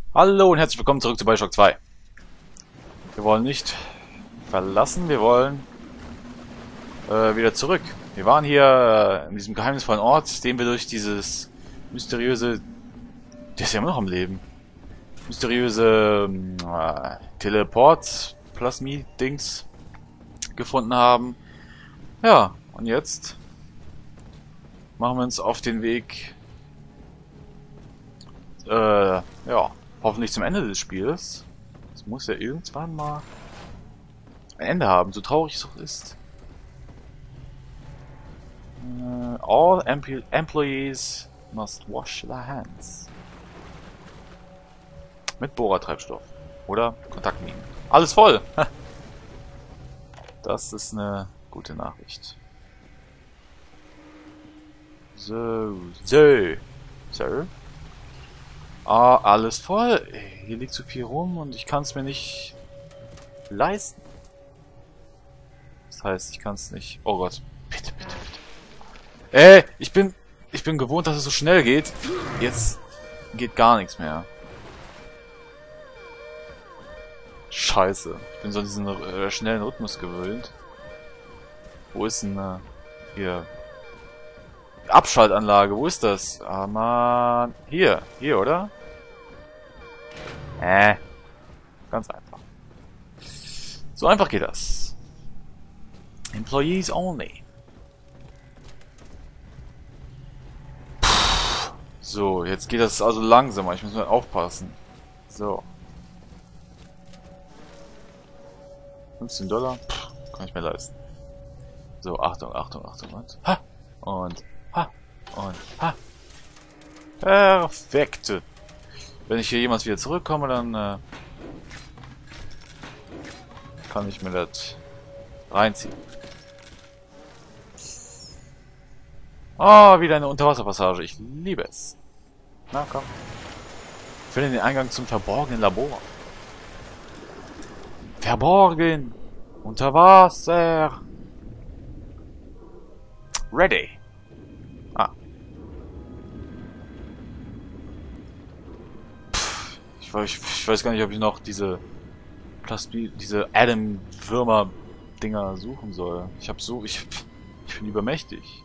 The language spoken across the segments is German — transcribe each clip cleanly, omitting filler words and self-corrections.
Hallo und herzlich willkommen zurück zu Bioshock 2. Wir wollen nicht verlassen, wir wollen wieder zurück. Wir waren hier in diesem geheimnisvollen Ort, den wir durch dieses mysteriöse... Der ist ja immer noch am Leben. Mysteriöse Teleport-Plasmid-Dings gefunden haben. Ja, und jetzt machen wir uns auf den Weg ja, hoffentlich zum Ende des Spiels. Es muss ja irgendwann mal ein Ende haben, so traurig es auch ist. All employees must wash their hands. Mit Bohrertreibstoff. Oder Kontaktminen. Alles voll! Das ist eine gute Nachricht. So. Ah, alles voll. Ey, hier liegt so viel rum und ich kann es mir nicht leisten. Das heißt, ich kann es nicht... Oh Gott. Bitte. Ich bin gewohnt, dass es so schnell geht. Jetzt geht gar nichts mehr. Scheiße. Ich bin so an diesen schnellen Rhythmus gewöhnt. Wo ist denn hier... Abschaltanlage, wo ist das? Ah, Mann. Hier, oder? Ganz einfach. So einfach geht das. Employees only. So, jetzt geht das also langsamer. Ich muss mal aufpassen. So. $15. Kann ich mir leisten. So, Achtung. Und ha! Und ha! Und ha! Perfekt! Wenn ich hier jemals wieder zurückkomme, dann kann ich mir das reinziehen. Oh, wieder eine Unterwasserpassage. Ich liebe es. Na komm. Finde den Eingang zum verborgenen Labor. Verborgen! Unter Wasser! Ready! Ah. Ich weiß gar nicht, ob ich noch diese Adam-Würmer-Dinger suchen soll. Ich bin übermächtig.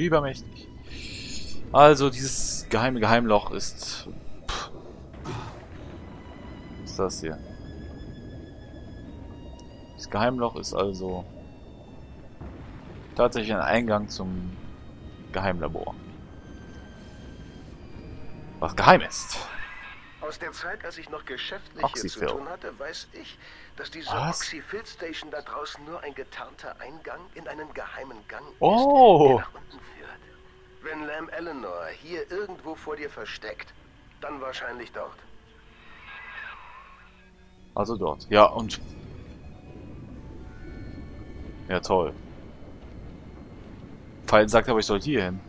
Also, dieses geheime Geheimloch ist... Was ist das hier? Das Geheimloch ist also tatsächlich ein Eingang zum Geheimlabor. Was geheim ist. Aus der Zeit, als ich noch geschäftlich hier zu tun hatte, weiß ich, dass diese Oxyfill-Station da draußen nur ein getarnter Eingang in einen geheimen Gang ist, der nach unten führt. Wenn Lam Eleanor hier irgendwo vor dir versteckt, dann wahrscheinlich dort. Also dort. Ja, und... Ja, toll. Pfeil sagt aber, ich soll hier hin.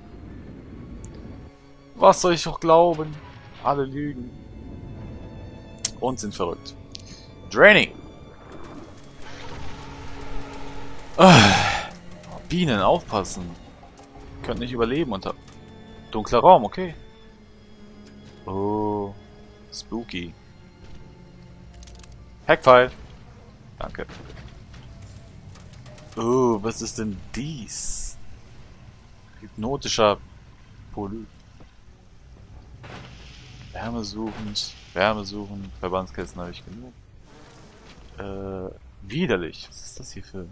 Was soll ich doch glauben? Alle lügen. Und sind verrückt. Draining. Bienen, aufpassen. Könnt nicht überleben unter... Dunkler Raum, okay. Oh. Spooky. Hackpfeil. Danke. Oh, was ist denn dies? Hypnotischer Polyp. Wärme suchen. Verbandskästen habe ich genug. Widerlich. Was ist das hier für...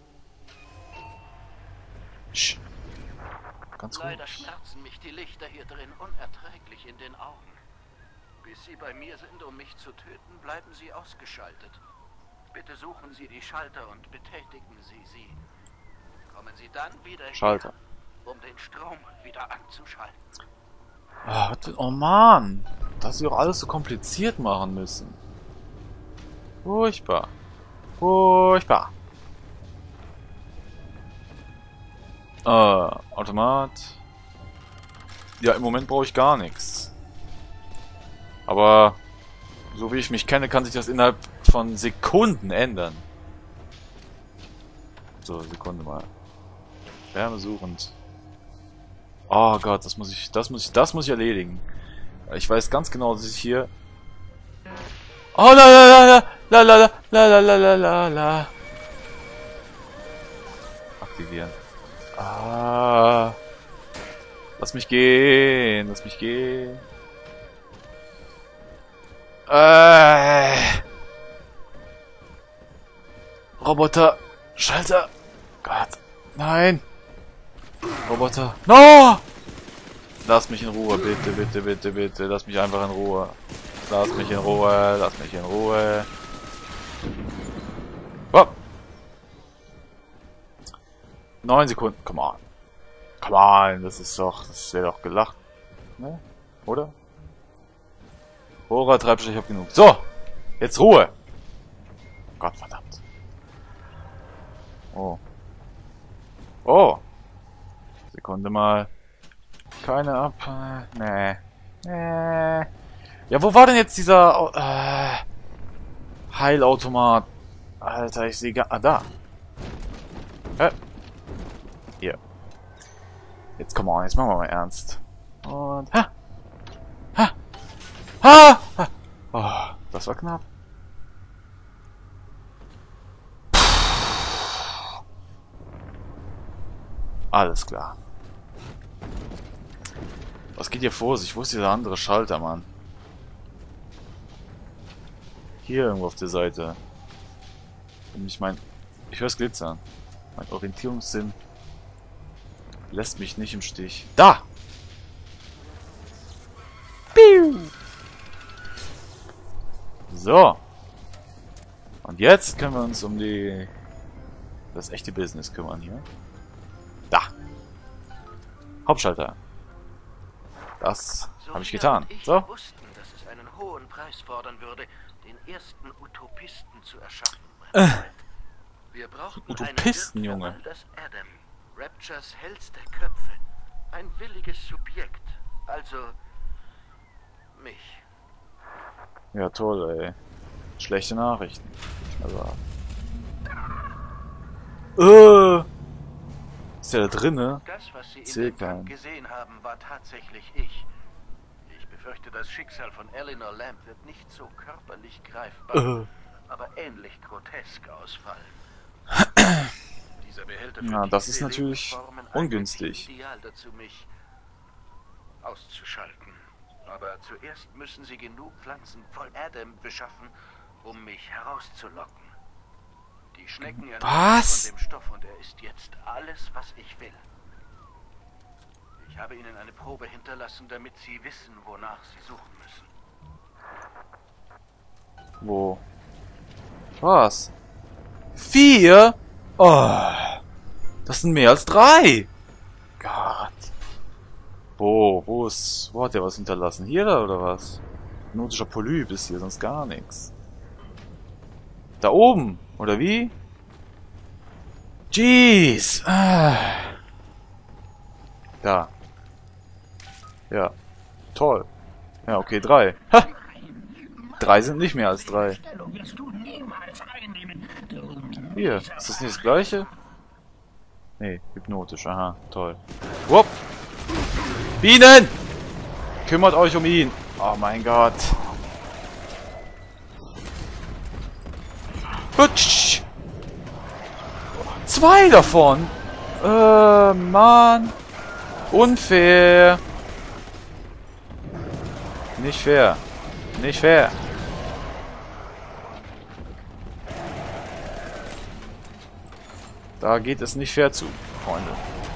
Sch. Ganz ruhig. Leider schmerzen mich die Lichter hier drin unerträglich in den Augen. Bis Sie bei mir sind, um mich zu töten, bleiben Sie ausgeschaltet. Bitte suchen Sie die Schalter und betätigen Sie sie. Kommen Sie dann wieder Schalter. Her, um den Strom wieder anzuschalten. Oh Mann, dass sie auch alles so kompliziert machen müssen. Furchtbar. Automat. Ja, im Moment brauche ich gar nichts. Aber so wie ich mich kenne, kann sich das innerhalb von Sekunden ändern. So, Sekunde mal. Wärmesuchend. Oh Gott, das muss ich erledigen. Ich weiß ganz genau, dass ich hier Oh, la la la la la la la la la la la. Aktivieren. Ah. Lass mich gehen. Lass mich gehen. Roboter. Schalter. Gott. Nein. Roboter. No! Lass mich in Ruhe. Bitte, bitte, bitte, bitte. Lass mich einfach in Ruhe. Lass mich in Ruhe. Lass mich in Ruhe. Oh. 9 Sekunden. Come on. Come on. Das ist doch... Das wäre doch gelacht. Ne? Oder? Bohrer, Treibstoff, ich hab genug. So! Jetzt Ruhe! Gott verdammt. Oh. Oh! Sekunde mal. Keine ab... Nee. Nee. Ja, wo war denn jetzt dieser... Heilautomat? Alter, ich sehe gar... Ah, da. Hier. Jetzt komm on, jetzt machen wir mal ernst. Und... Ha! Ha! Ha! Ha! Oh, das war knapp. Alles klar. Was geht hier vor sich? Wo ist dieser andere Schalter, Mann? Hier irgendwo auf der Seite. Und ich hör's glitzern. Mein Orientierungssinn lässt mich nicht im Stich. Da! Piu! So. Und jetzt können wir uns um das echte Business kümmern hier. Da. Hauptschalter. Das habe ich getan. So. Wussten, dass es einen hohen Preis fordern würde, den ersten Utopisten zu erschaffen. Wir brauchten Utopisten, Junge. Das Adam, Raptures hellste Köpfe. Ein williges Subjekt. Also mich. Ja, toll, ey. Schlechte Nachrichten. Also. Ist der da drinne? Das, was Sie in dem Kampf gesehen haben, war tatsächlich ich. Ich befürchte, das Schicksal von Eleanor Lamb wird nicht so körperlich greifbar, aber ähnlich grotesk ausfallen. Dieser Behälter ja, das ist natürlich ungünstig. Ideal dazu, mich auszuschalten. Aber zuerst müssen Sie genug Pflanzen voll Adam beschaffen, um mich herauszulocken. Die Schnecken ernähren von dem Stoff und er ist jetzt alles, was ich will. Ich habe Ihnen eine Probe hinterlassen, damit Sie wissen, wonach Sie suchen müssen. Wo? Was? 4? Oh, das sind mehr als 3. Gott. Wo hat der was hinterlassen? Hier oder was? Notischer Polyp ist hier, sonst gar nichts. Da oben, oder wie? Jeez. Da. Ja. Toll. Ja, okay, 3. Ha! 3 sind nicht mehr als 3. Hier, ist das nicht das gleiche? Nee, hypnotisch, aha, toll. Wupp! Bienen! Kümmert euch um ihn! Oh mein Gott. Hutsch! 2 davon! Mann! Unfair! Nicht fair! Nicht fair! Da geht es nicht fair zu, Freunde.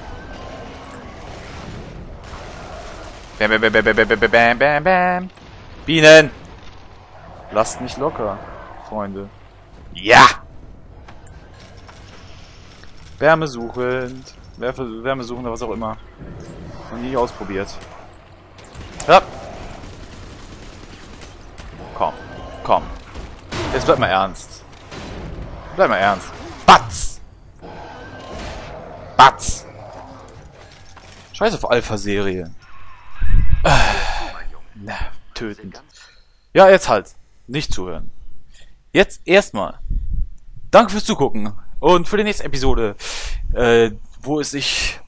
Bam, bam, bam, bam, bam, bam, bam, bam, bam. Bienen! Lasst nicht locker, Freunde. Ja! Wärme suchend. Wärme suchend, was auch immer. Noch nie ausprobiert. Ja. Komm, komm. Jetzt bleib mal ernst. Bleib mal ernst. Batz! Batz! Scheiß auf Alpha-Serie. Na, tötend. Ja, jetzt halt. Nicht zuhören. Jetzt erstmal. Danke fürs Zugucken. Und für die nächste Episode, wo es sich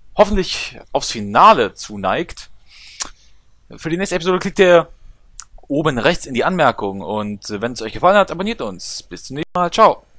hoffentlich aufs Finale zuneigt. Für die nächste Episode klickt ihr oben rechts in die Anmerkungen. Und wenn es euch gefallen hat, abonniert uns. Bis zum nächsten Mal. Ciao.